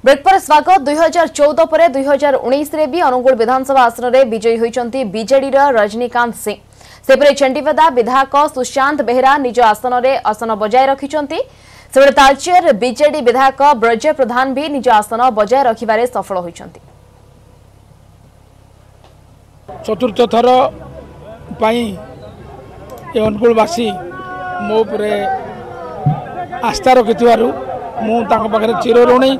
Break पर स्वागत 2014 पर 2019 रे भी अनुगुल विधानसभा आसन में विजयी होइचंती बीजेडी रजनीकांत सिंह सेपरे चंडीपदा विधायक सुशांत बेहरा निज आसन में आसन बजाय रखिचंती सेपरे तालचेर बीजेडी विधायक ब्रज प्रधान भी निज आसन बजाय रखिबारे सफल होइचंती। चतुर्थ थर पाई अनुगुलवासी मो उपरे आस्था रखिथिबारु मु तांको पाखरे चिर ऋणी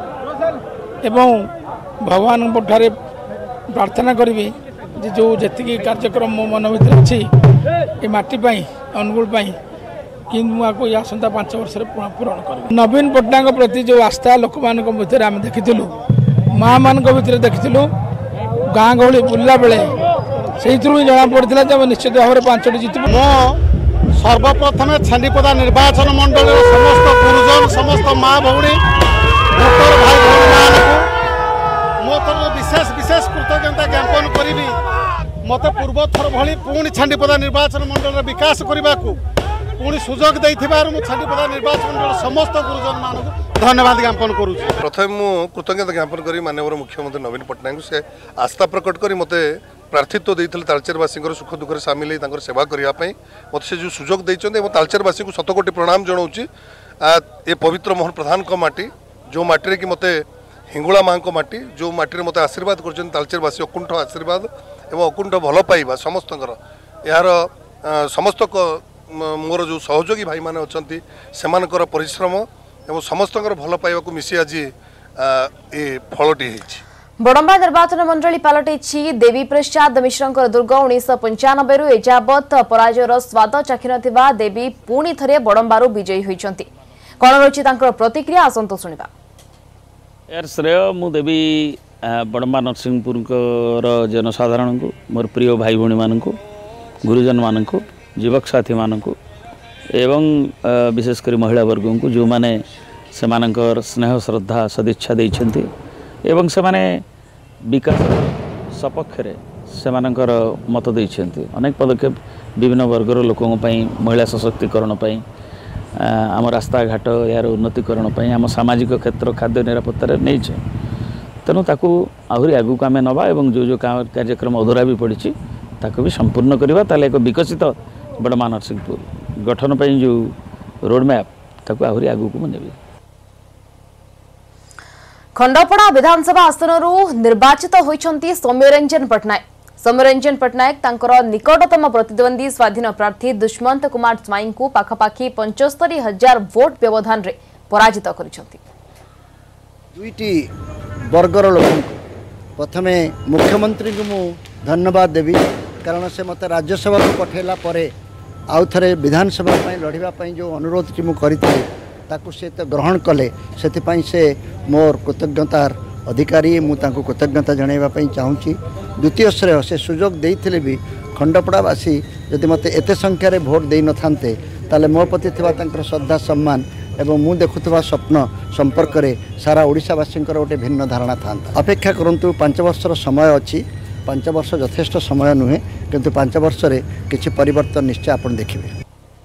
एवं भगवान ठारे प्रार्थना करी जो जी कार्यक्रम मो मन भर अच्छी ये मटी अनुगुल कि मुझे आसंता 5 वर्ष पूरण कर नवीन पट्टनायक प्रति जो आस्था लोक मान भर आम देखिलु माँ मान भर देखिलु गाँ गहली बुलला बेले से जना पड़ा जब निश्चित भाव में 5टी जीतु। सर्वप्रथम छांडीपदा निर्वाचन मंडल समस्त गुरुजन समस्त माँ भौणी भोटर भाई भौणी मो तरफ विशेष विशेष कृतज्ञता ज्ञापन करी मत पूर्व थर भली पुणी छांडीपदा निर्वाचन मंडल विकास करने को पुणी सुजोग देथिबारु छांडीपदा निर्वाचन मंडल समस्त गुरुजन मान धन्यवाद ज्ञापन करूँ। प्रथम मु कृतज्ञता ज्ञापन करी माननीय मुख्यमंत्री नवीन पट्टनायक से आस्था प्रकट करी मते प्रार्थित्व देते तालचेरवासी सुख दुख सामिल हो सेवा करने मत से जो सुजोग देते तालचेरवासी को शतकोटी प्रणाम जनाऊँगी। ये पवित्र मोहन प्रधान को माटी जो माटी कि मत हिंगुला माँ को माटी जो माटी मत आशीर्वाद कर तालचेरवासी अकुंठ आशीर्वाद एवं अकुंठ भल पाइबा समस्त यार समस्त मोर जो सहयोगी भाई मैंने अच्छा परिश्रम एवं समस्त भल पाइबा मिसी आज ये फलटी होती। बड़म्बा निर्वाचन मंडली पलटि देवी प्रसाद मिश्र दुर्ग 1995 एजावत पराजयर स्वाद चाखि देवी पुणी थे बड़म्बार विजयी होती कौन रही प्रतिक्रिया आसतु शुणा। यार श्रेय मु देवी बड़म्बा नरसिंहपुर जनसाधारण को मोर प्रिय भाई भौणी मान गुरुजन मान युवक साथी मान एवं विशेषकर महिला वर्ग को जो मैंने से स्नेह श्रद्धा सदिच्छा देते एवं से माने विकास सपक्ष से मत देते अनेक पदक्षेप विभिन्न वर्गर लोकों महिला सशक्तिकरण आम रास्ता घाट यार उन्नतिकरण आम सामाजिक क्षेत्र खाद्य निरापत्ता नहीं तेणु ताकू आहरी आगू आम नवा एवं जो जो कार्यक्रम अधूरा भी पड़ी ताकू भी संपूर्ण करवा ताले एक विकसित बड़म्बा नरसिंहपुर गठन पर जो रोड मैप ताकू आहरी आगू को नेबी। खंडपड़ा विधानसभा आसनरू निर्वाचित होइछंती सौम्यरंजन पट्टनायक। सौम्यरंजन पट्टनायक तांकर निकटतम प्रतिद्वंदी स्वाधीन प्रार्थी दुष्मंत कुमार स्वाई को पाखापाखि 75,000 वोट व्यवधान रे पराजित करिछंती। दुईटी वर्गर लोक प्रथमे मुख्यमंत्री को मु धन्यवाद देवी कारण से मत राज्यसभा को पठेला परे आउ थरे विधानसभा लड़ाई जो अनुरोध की मु करी ताकू से तो ग्रहण कले से मोर कृतज्ञतार अधिकारी मुझे कृतज्ञता जनवाई चाहूँगी। द्वितीय श्रेय से सुजोग देते भी खंडपड़ावासी जदि मत एत संख्यार भोट दे न थांते ताले मो प्रति श्रद्धा सम्मान एवं मु देखुवा स्वप्न संपर्क में सारा ओडिशावासी गोटे भिन्न धारणा था। अपेक्षा करूँ 5 वर्षर समय अच्छी 5 वर्ष यथेष्ट समय नुहे किंतु 5 वर्ष किसी परिवर्तन निश्चय आप देखिए।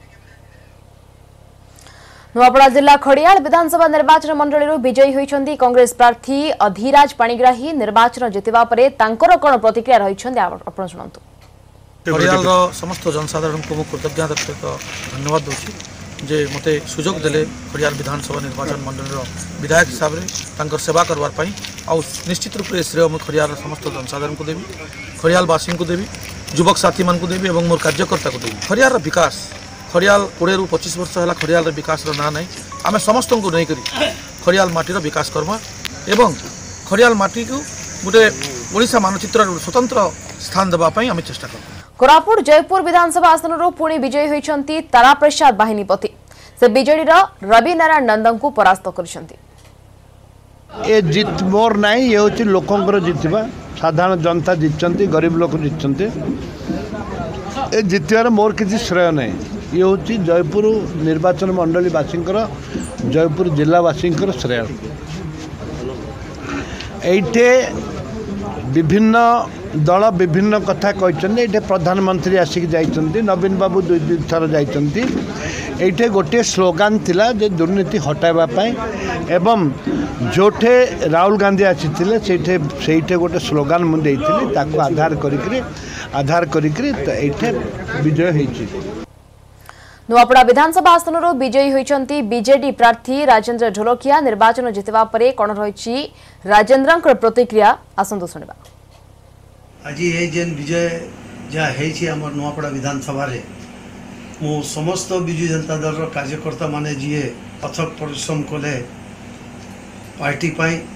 नुआपड़ा जिला खड़ियाल विधानसभा निर्वाचन मंडली विजयी होइछंती कांग्रेस प्रार्थी अधीराज पाणिग्राही निर्वाचन जितवा परे तांकर कोन प्रतिक्रिया रहिछंती आपण सुनंतु। खड़ियाल समस्त जनसाधारण को कृतज्ञता सहित धन्यवाद दूसरी जे मते सुजोग देले खड़ियाल विधानसभा निर्वाचन मंडल विधायक हिसाब से सेवा करवाई आउ निश्चित रूप से श्रेय मैं खड़ियाल समस्त जनसाधारण को देवी खड़ियालवासी को देवी युवक साथी मान को देवी और मोर कार्यकर्ता को देवी। खड़ियाल विकास खड़ियाल 20 ରୁ 25 वर्ष है खड़ियाल विकास ना ना आम समस्त को नहीं करी खड़ियाल माटीर विकास करमा एवं खड़ियाल माटी को गोटे ओडिशा मानचित्र स्वतंत्र स्थान देवाई आम चेष्टा कर। कोरापुट जयपुर विधानसभा आसन पुणी विजयी होइछंती तारा प्रसाद बाहिनीपति से बीजेडी रवि नारायण नंदन को परास्त करिसंती। ए जीत मोर नहीं ये हूँ लोकंर जीतवा साधारण जनता जीतचंती गरीब लोक जीतचंती ए जीतवार मोर किसी श्रेय नहीं ये हूँ जयपुर निर्वाचन मंडलीवासी जयपुर जिलावासी श्रेय। ये विभिन्न दल विभिन्न कथा कहते ये प्रधानमंत्री आसिक जाइछन्ति नवीन बाबू दुई थर जाइछन्ति एठे गोटे स्लोगान थिला जे दुर्नीति हटाइबा पाई एवं जोठे राहुल गांधी आसीथिले सेठे गोटे स्लोगान मु देइथिले ताको आधार करिकरी एठे विजय होइछि। नुआपड़ा विधानसभा आसन विजयी होइछन्ति बीजेडी प्रार्थी राजेंद्र ढोलकिया। निर्वाचन जितवा परे कोन रहिछि राजेंद्रंकर प्रतिक्रिया आसंतु सुनिबा। आज ये जेन विजय जहाँ है आम नुआपड़ा विधानसभा रे मु समस्त विजु जनता दल कार्यकर्ता माने जी अथक परिश्रम कले पार्टी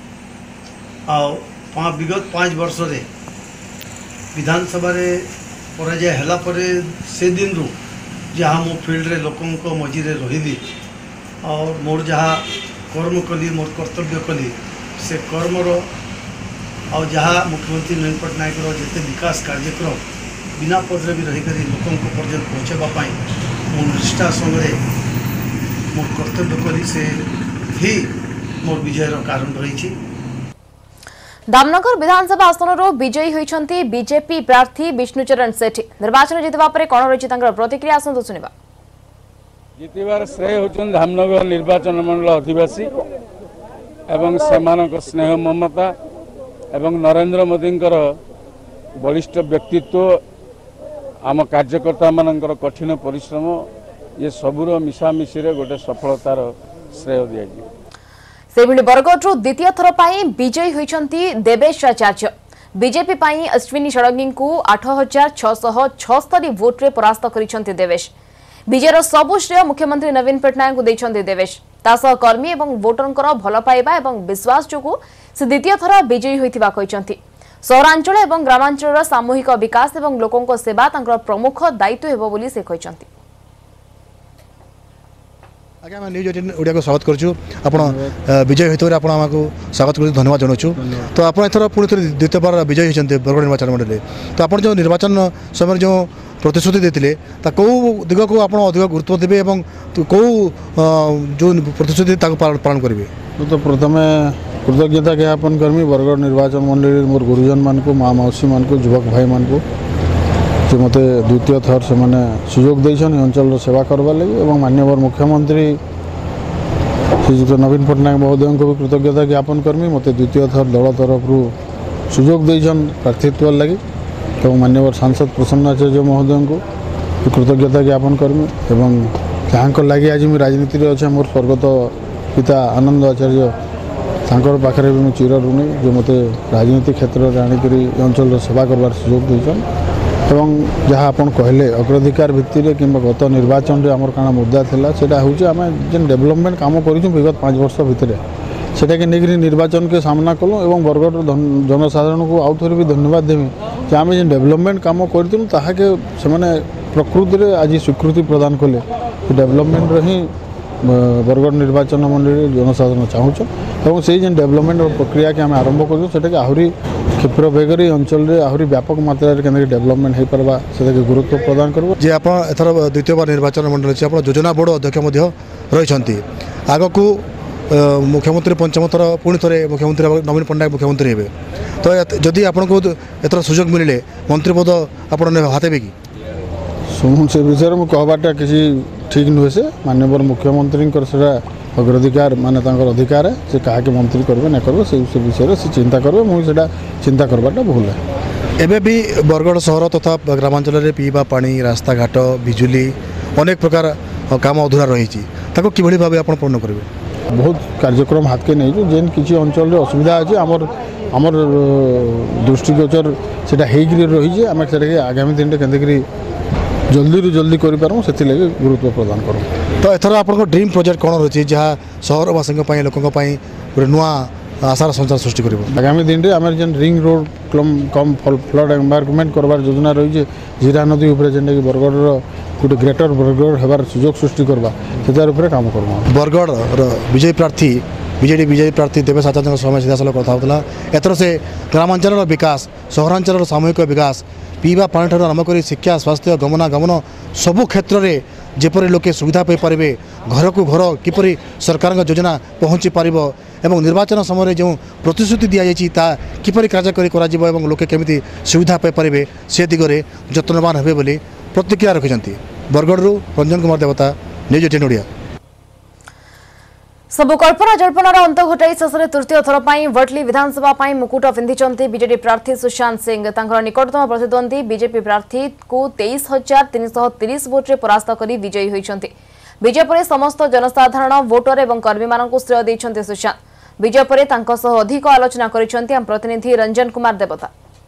विगत 5 वर्ष रे विधानसभा रे पराजय हला परे से दिन रु जहाँ मो फील्ड रे लोकों को मझी रे रही और मोर जहाँ कर्म कली मोर कर्तव्य कली से कर्मर और जहाँ मुख्यमंत्री नवीन पट्टनायक जिते विकास कार्यक्रम बिना पदरे भी रही लोकों को पर्यटन पहुँचापी मो निष्ठा संगे मोर कर्तव्य कली से ही मोर विजयर कारण रही। दामनगर विधानसभा आसन विजयी होइछन्ति बीजेपी प्रार्थी विष्णुचरण सेठी। निर्वाचन जितवा परे कोन रहिछि तांकर प्रतिक्रिया आसंतु सुनिबा। जितबार श्रेय होचन धामनगर निर्वाचन मंडल अधिवासी एवं सेमानक स्नेह ममता एवं नरेंद्र मोदींकर बलिष्ठ व्यक्तित्व आम कार्यकर्ता मानकर कठिन परिश्रम ये सबुर मिशामिशी रे गोटे सफलतार श्रेय दिया जी। सेभଳି बरगढ़ द्वितीय थर पाई विजयी होइछन्ति देवेश आचार्य। बीजेपी पाई अश्विनी षडंगी को 8676 वोट रे परास्त करिछन्ति देवेश। विजयर सबु श्रेय मुख्यमंत्री नवीन पट्टनायक को दैछन्ति देवेश। तासह कर्मी एवं वोटरंकर भल पाइबा एवं विश्वास जोगु से द्वितीय थर विजयी होइथिबा कहिछन्ति। सहरांचल एवं ग्रामांचल सामूहिक विकास एवं लोकों को सेवा तांकर प्रमुख दायित्व हेबो बोली से कहिछन्ति। आगे आम न्यूज 18 ओडिया को स्वागत करूँ आप विजय होते आप स्वागत कर धन्यवाद जनाऊँ। तो आप एथर पुणी थे द्वितीय बार विजयी होती बरगढ़ निर्वाचन मंडल तो आप जो निर्वाचन समय जो प्रतिश्रुति देते कौ दिग को आप अधिक गुरुत्व देवे कौ जो प्रतिश्रुति पालन करेंगे। तो प्रथम कृतज्ञता ज्ञापन करमी बरगढ़ निर्वाचन मंडल मोर गुरुजन मान को माँ मौसी मान को युवक भाई मान को जे मते द्वितीय थर से मैंने सुजोग देछन अंचल सेवा करवा लगी और माननीय मुख्यमंत्री श्रीजुक्त नवीन पट्टनायक महोदय को भी कृतज्ञता ज्ञापन करमी मते द्वितीय थर दल तरफ सुजोग देछन प्रार्थित्व लगी और माननीय सांसद प्रसन्न आचार्य महोदय को कृतज्ञता ज्ञापन करमी एवं जहाँ लगी आज मुझे राजनीति अच्छे मोर स्वर्गत पिता आनंद आचार्य तांकर पाखे भी चिर ऋणी जो मते राजनीति क्षेत्र में आणिक अंचल सेवा करवार सुजोग देछन एवं जहाँ आप कहले अग्राधिकार भित्ति कि गत निर्वाचन में आमर काना मुद्दा था से आम जेन डेवलपमेंट काम कर विगत 5 वर्ष भितर सेटा के लेकिन निर्वाचन के सामना कलु और बरगढ़ जनसाधारण को आउ थे भी धन्यवाद देवी कि आम जेन डेवलपमेंट काम करूँ ताके से प्रकृति में आज स्वीकृति प्रदान कले डेवलपमेंट ही बरगढ़ निर्वाचन मंडल जनसाधारण चाहूँ से जेन डेवलपमेंट प्रक्रिया के आम आरंभ कर आहरी क्षिप्र बेगर अंचल में आहरी व्यापक मात्रा के डेवलपमेंट हो पार्बा से गुरुत्व प्रदान कर जे आप एथर द्वितीय बार निर्वाचन मंडल अच्छे आप योजना बोर्ड अध्यक्ष रही आग को मुख्यमंत्री पंचम थर पुणी थे मुख्यमंत्री नवीन पट्टनायक मुख्यमंत्री हे तो जदि आपको एथर सुजोग मिले मंत्री पद आप हाथे कि से विषय में कहबाटा किसी ठीक नुहे से माननीय मुख्यमंत्री अग्राधिकार माने अधिकार है से क्या मंत्री करेंगे ना करेंगे से विषय से चिंता करेंगे मुझे चिंता करवाटा भूल है। एबे भी बरगढ़ सहर तथा ग्रामांचल में पीवा पानी रास्ता घाट बिजुली अनेक प्रकार काम अधूरा रही कि भाव आप पूर्ण करेंगे। बहुत कार्यक्रम हाथ के नहीं जेन किसी अंचल असुविधा अच्छे आमर दृष्टिगोचर से रही आम से आगामी दिन में जल्दी रू जल्दी करूँ से गुरुत्व प्रदान करूँ। तो एथर आप ड्रीम प्रोजेक्ट कौन रही जहाँ सहरवासी लोकों गोटे नुआ आशार संचार सृष्टि कर आगामी दिन में आम जेन ring road cum flood environment करवार योजना रही है जीरा नदी उपर जेनटा कि बरगढ़ गोटे ग्रेटर बरगढ़ होबार सुजोग सृष्टि करवा से काम कर बरगढ़ विजयी प्रार्थी बीजेडी विजयी प्रार्थी देवेश आचार्य समय सीधा साल कथा होता एथर से ग्रामांचल विकास सहरांचल सामूहिक विकास पीवा पानी ठार आरंभ कर शिक्षा स्वास्थ्य गमनागमन सबु क्षेत्र में जेपरि लोके सुविधा पाई पारे घर को घर किपरि सरकार योजना पहुँची पार एवं निर्वाचन समय जो प्रतिश्रुति दि जाइए किपरि कार्यकारी करा लोके केमिति सुविधा पाई पारे से दिगरे जत्नवान हेबे बोली प्रतिक्रिया रखिंट बरगढ़ रंजन कुमार देवता न्यूज 18 ओडिया। सबु कल्पना जल्पनार अंत घटाई शेष तृतीय थर पर वटली विधानसभा मुकुट पिंधि बीजेडी प्रार्थी सुशांत सिंह निकटतम प्रतिद्वंदी बीजेपी प्रार्थी को 23,330 भोट्रे परास्त कर विजयी होती। विजय पर समस्त जनसाधारण वोटर और कर्मी मानक श्रेय देते सुशांत। विजय पर अधिक आलोचना कर प्रतिनिधि रंजन कुमार देवता।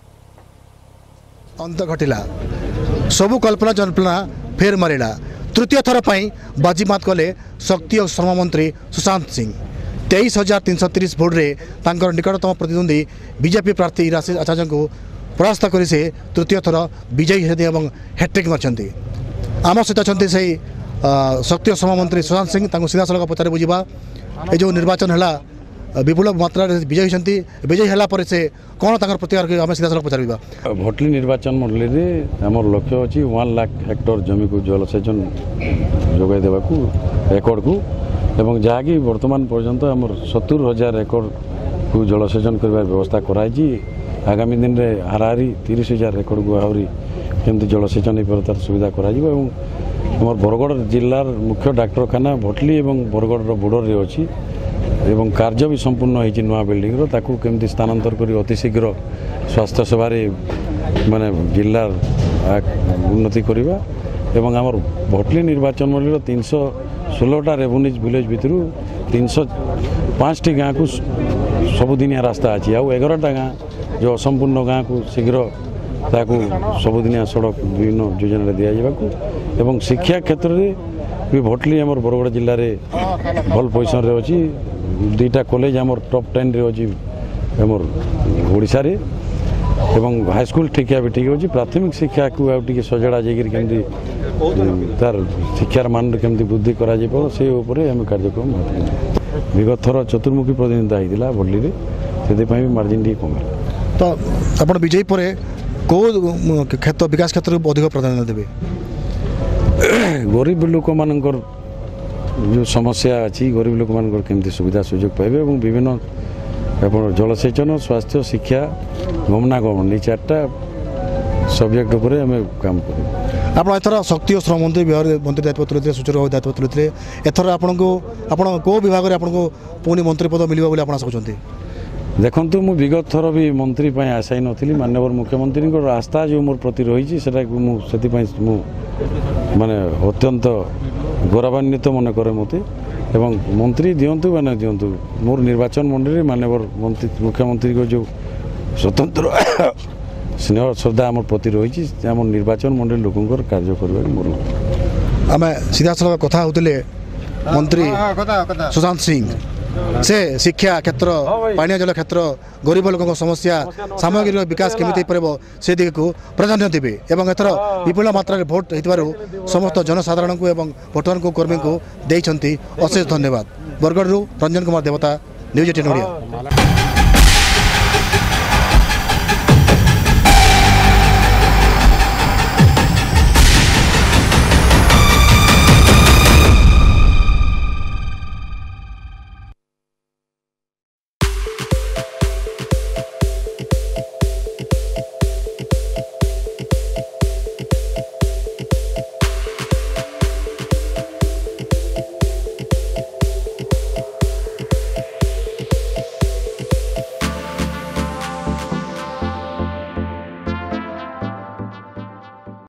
अंत घटिला सबु कल्पना जल्पना फेर मारिला। तृतीय थर पर बाजीमात कले शक्ति और श्रम मंत्री सुशांत सिंह 23,330 भोट्रे निकटतम प्रतिद्वंदी बीजेपी प्रार्थी राशि आचार्य को परास्त कर से तृतीय थर विजयी होती और हैट्रिक मार्चंती। आम सहित अच्छा से शक्ति और श्रम मंत्री सुशांत सिंह सीधा सड़क पचार बुझा ये जो निर्वाचन है विपुल मात्रा विजयी होती विजयी है से कौन प्रतिक्रिया आम सीधा सड़क पचार भटली निर्वाचन मंडली में आम लक्ष्य अच्छी 1 लाख हेक्टर जमी को जलसेचन जोगाई देवाकू एकड़ को एवं जहाँकि वर्तमान पर्यंत आम 70,000 एकड़ को जलसेचन कर व्यवस्था कराई। आगामी दिन में हाराहारी 30,000 एकड़ को आहरी केमती जलसेचन हो तार सुविधा करार बरगढ़ जिलार मुख्य डाक्तरखाना भटली और बरगढ़ बोर्डर में अच्छी एवं कार्य भी संपूर्ण होती नुआ बिल्डिंग ताकू केमती स्थानांतर कर अति शीघ्र स्वास्थ्य सेवा माने जिलार उन्नति करवा एवं आमर भटली निर्वाचन मंडल 316टा रेवेन्यू विलेज भितर 305टी गाँव को सबुदिनिया रास्ता अच्छी आउ 11टा गाँव जो असंपूर्ण गाँव को शीघ्र ताकू सबुदिनिया सड़क विभिन्न योजना दिजाक एवं शिक्षा क्षेत्र में भी भटली आमर बरगढ़ जिले में भल पोजिशन रे अच्छी 2टा कॉलेज आमर टॉप 10 रे अच्छी आमर ओडिशा रे एवं हाईस्कूल ठिका भी ठीक अच्छी प्राथमिक शिक्षा को आगे सजड़ा जाकि तार शिक्षार मान केमती वृद्धि करा से आम कार्यक्रम विगत थर चतुर्मुखी प्रतिनिधिता होता भटली से भी मार्जिन टी कम तो आप विजयी पर कौ क्षेत्र विकास क्षेत्र को अधिक प्राधान्य देवे गरीब लोक मानकर जो समस्या अच्छी गरीब लोक मानकर केमती सुविधा सुजोग पाइबे और विभिन्न आप जलसेचन स्वास्थ्य शिक्षा गमनागमन ये 4टा सब्जेक्ट उपर आम काम कर आप एथर शक्ति और श्रम मंत्री विभाग मंत्री दायित्व तुले सूचक भाव दायित्व तुले एथर आपन को विभाग में आपको पुणी मंत्री पद मिल बोली आप चाहते देखु मु विगत थर भी मंत्री आशाई नी माननीय मुख्यमंत्री आस्था जो मोर प्रति रही से माने अत्यंत गौरवान्वित मन करे मत एवं मंत्री दिंतु माने दिंतु मोर निर्वाचन मंडली माननीय मुख्यमंत्री को जो स्वतंत्र स्नेह श्रद्धा आम प्रति रही आम निर्वाचन मंडली लोकंर कार्य कर मोर आम सीधा सड़क कथा होते मंत्री सुशांत सिंह से शिक्षा क्षेत्र पानी जल क्षेत्र गरीब लोक समस्या सामग्री विकास केमी से दिग को प्राधान्य देवे एवं एथर विपुल मात्रा भोट हो समस्त जनसाधारण को एवं भोटर को कर्मी को देते अशेष धन्यवाद। बरगढ़ रंजन कुमार देवता न्यूज 18 ओडिया।